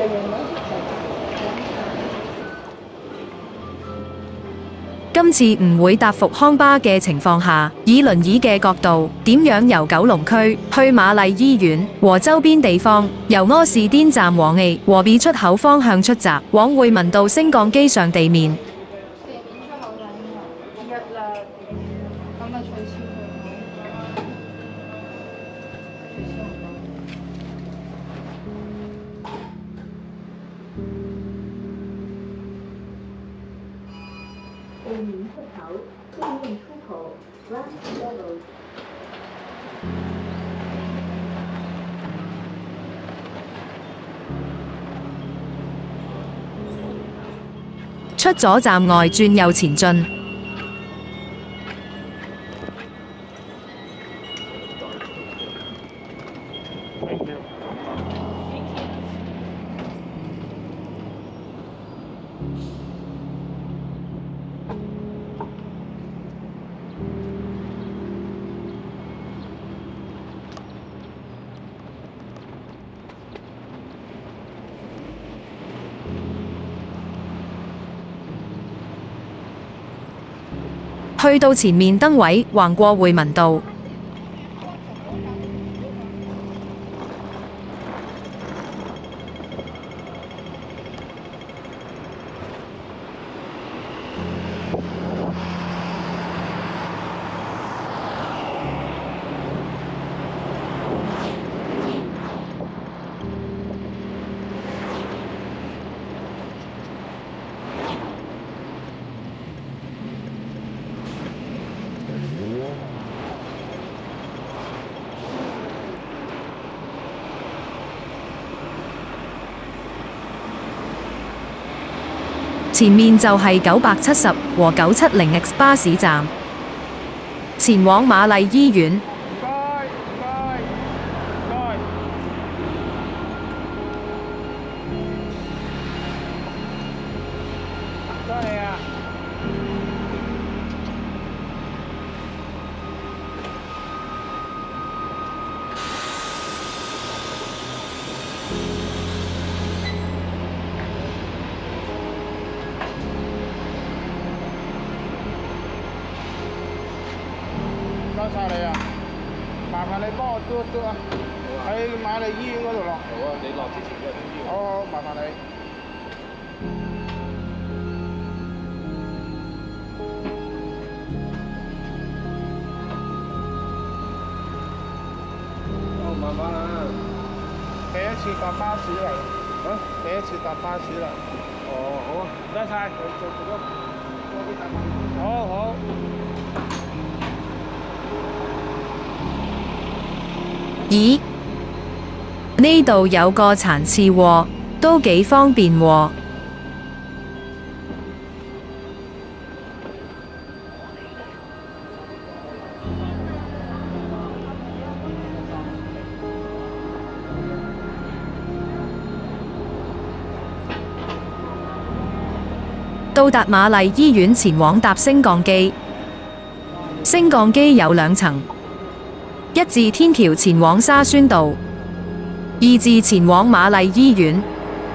今次唔會搭復康巴嘅情況下，以輪椅嘅角度，點樣由九龍區去瑪麗醫院和周邊地方，由柯士甸站往 A 和 B 出口方向出閘，往匯民道升降機上地面。 为您出口，对面出口 left level。 出咗站外轉右前進。去到前面燈位，橫過匯民道。前面就係970和970X 巴士站，前往瑪麗醫院。 多謝你啊！麻煩你幫我嘟嘟啊！喺瑪麗醫院嗰度落。好啊，你落之前都係通知我。好，麻煩你。哦，慢慢啊！第一次搭巴士嚟。啊？第一次搭巴士嚟。哦，好啊，唔該曬，做多啲搭。好好。 咦？呢度有個殘廁喎，都幾方便喎。到達瑪麗醫院前往搭升降機，升降機有2層。1至天橋前往沙宣道，2至前往瑪麗醫院。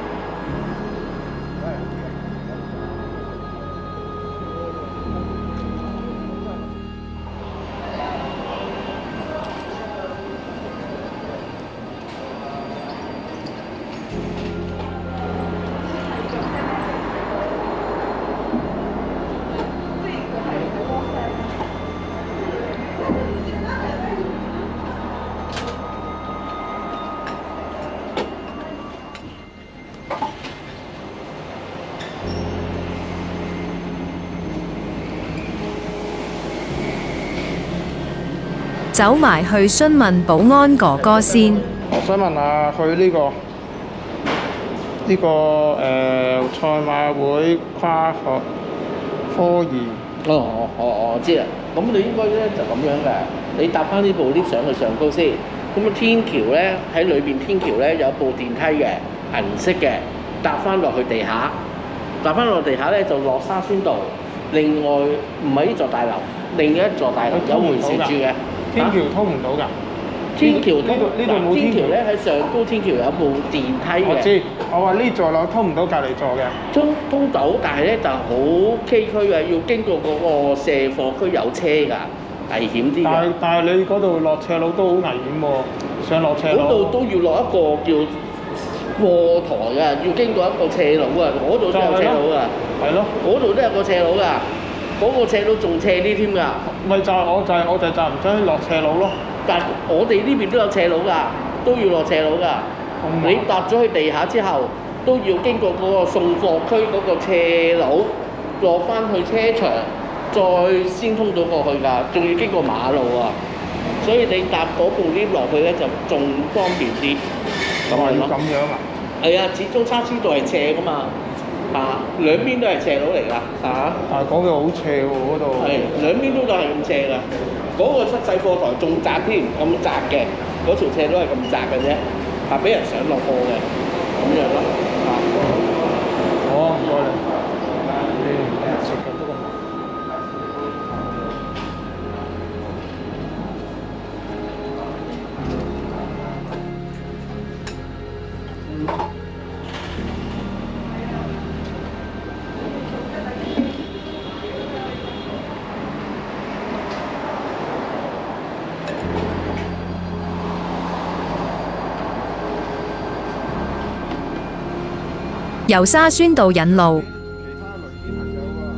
走埋去詢問保安哥哥先。 我想問下，去賽馬會跨學科2。 我知啦。咁你應該咧就咁樣嘅，你搭翻呢部 lift 上去上高先。咁天橋咧喺裏邊，天橋咧有部電梯嘅，銀色嘅，搭翻落去地下。搭翻落地下咧就落沙宣道。另外唔係呢座大樓，另一座大樓有門匙住嘅。 天橋通唔到㗎？ 天橋呢度冇天橋天橋咧喺上高天橋有部電梯嘅。 我知，我話呢座樓通唔到隔離座嘅。 通到，但係咧就好崎嶇嘅，要經過嗰個卸貨區有車㗎，危險啲嘅。 但係你嗰度落斜路都好危險喎，上落斜路。 嗰度都要落一個叫貨台㗎，要經過一個斜路啊，嗰度都有斜路㗎。 係咯， 嗰度都有個斜路㗎，嗰個斜路仲斜啲添㗎。 咪就係我就唔想落斜路咯。 但我哋呢邊都有斜路㗎，都要落斜路㗎。你搭咗去地下之後，都要經過嗰個送貨區嗰個斜路，落翻去車場，再先通到過去㗎，仲要經過馬路啊。所以你搭嗰部 lift 落去咧就仲方便啲。 咁係要咁樣啊？ 係啊，始終叉燒道係斜㗎嘛，兩邊都係斜路嚟㗎， 但係嗰度好斜喎，嗰度。 係兩邊都係咁斜㗎，嗰個濕洗貨台仲窄添，咁窄嘅，嗰條斜路係咁窄嘅啫，俾人上落貨嘅，咁樣咯， 好，唔該你。食嘅都咁。 由沙宣道引路， 其他輪椅朋友啊，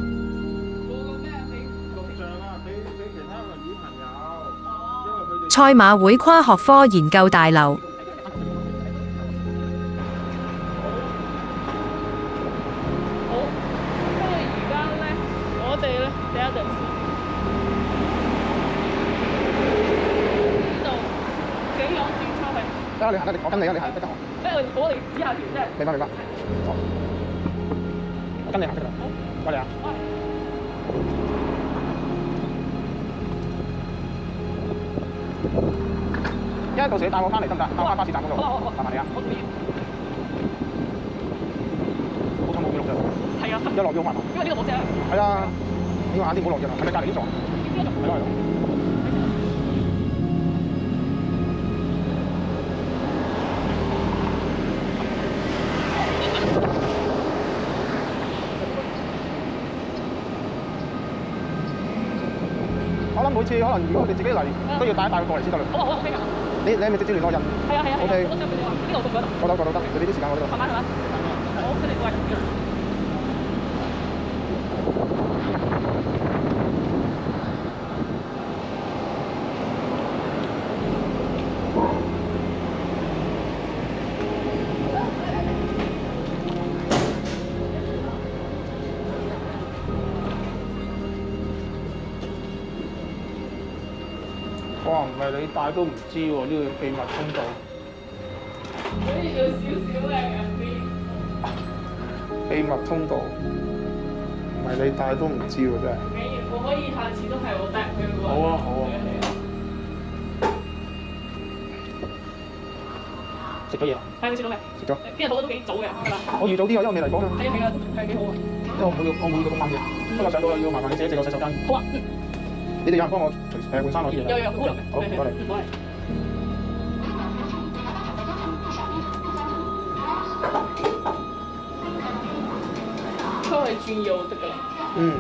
錄像啊，俾其他輪椅朋友，因為佢哋。 賽馬會跨學科研究大樓。 好，不過而家咧，我哋咧等一陣先。呢度幾樣展出係。 得啦，你行得，我跟你啊，你行得㗎。 我哋指下條啫。 明白。好，我跟你行得㗎啦。 好， 唔該你啊。因為到時你帶我翻嚟得唔得？帶我翻巴士站嗰度。 好， 麻煩你啊。 我同意。 好彩冇記錄啫。 係啊。 一落要好麻煩。 因為呢個冇聲。 係啊，你話晏啲唔好落啫嘛。係咪隔離呢座？ 邊個？ 係咯。我諗每次可能如果佢哋自己嚟，都要帶佢過嚟先得啦。 好啊，OK 㗎。 你係咪直接聯絡人？ 係啊。 OK。 我都想俾你話，呢度到唔到？ 我得，你呢啲時間我呢度。 慢慢。好，跟住過嚟。 哇！唔係你帶都唔知喎，呢個秘密通道。 所以有少少嘅入邊。 秘密通道，唔係你帶都唔知喎，真係。 唔緊要，我可以下次都係我帶佢喎。 好啊，好啊。食咗嘢啊？ 係，你食咗未？ 食咗。 今日到得都幾早嘅，係嘛？ 我預早啲啊，因為未嚟講啊。 係啊，係幾好啊。 因為我每個都啱嘅。不過上到要麻煩你自己借個洗手間。 好啊。 你哋有人幫我換衫攞啲嘢？ 有，好啊。 好，唔該你。 唔該。都係轉右得㗎啦。 嗯。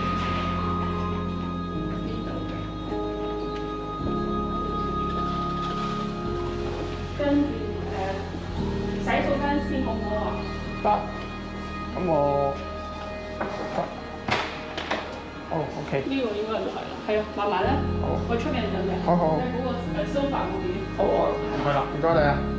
跟住洗手間先好唔好啊？ 得。咁我得。哦，OK。 呢個應該就係啦。係啊，慢慢咧。 好。 我出面就嘅。 好。 喺嗰個sofa嗰邊。 好，唔該啦，唔該你啊。